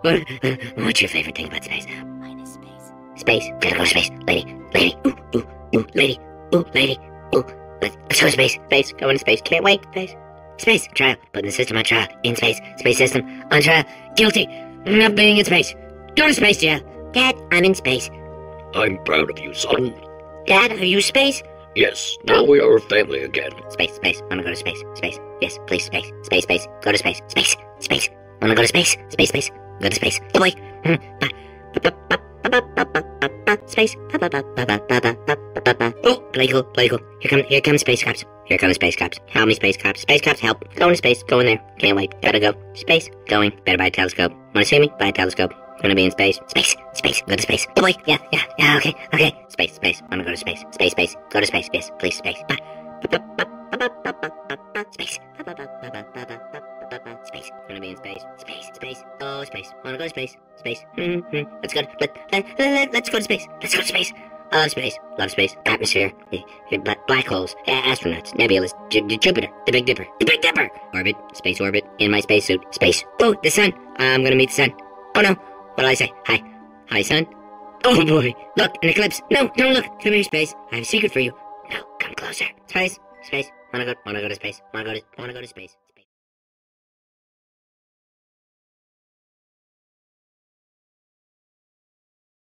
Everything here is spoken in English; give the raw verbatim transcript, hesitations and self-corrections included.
What, what's your favorite thing about space? Mine is space. Space. Gotta go to space. Lady. Lady. Ooh, ooh, ooh, lady. Ooh, lady. Ooh. Let's, let's go to space. Space. Going to space. Can't wait. Space. Space. Trial. Putting the system on trial. In space. Space system on trial. Guilty. Not being in space. Go to space, jail. Dad, I'm in space. I'm proud of you, son. Dad, are you space? Yes, now we are a family again. Space, space. Wanna go to space. Space. Yes, please, space. Space, space. Go to space. Space. Space. Wanna go to space. Space, space. Go to space. Oh boy. Space. Oh, play cool, play cool. Here come, here come space cops. Here come the space cops. Help me, space cops. Space cops, help. Going to space. Going there. Can't wait. Gotta go. Space. Going. Better buy a telescope. Wanna see me? Buy a telescope. Gonna be in space. Space. Space. Go to space. Oh boy. Yeah, yeah, yeah. Okay, okay. Space, space. Wanna go to space. Space, space. Go to space. Yes, please, space. Space. Space. Gonna be in space. Space. Space. Oh, space. Wanna go to space. Space. Mm-hmm. Let's go. To, let, let, let, let's go to space. Let's go to space. I love space. Love space. Atmosphere. Black, black holes. Astronauts. Nebulas. J Jupiter. The Big Dipper. The Big Dipper. Orbit. Space orbit. In my spacesuit. Space. Oh, the sun. I'm gonna meet the sun. Oh no. What'll I say? Hi. Hi, sun. Oh boy. Look, an eclipse. No, don't look. Come here, space. I have a secret for you. No, come closer. Space. Space. Wanna go? Wanna go to space? Wanna go to? Wanna go to space?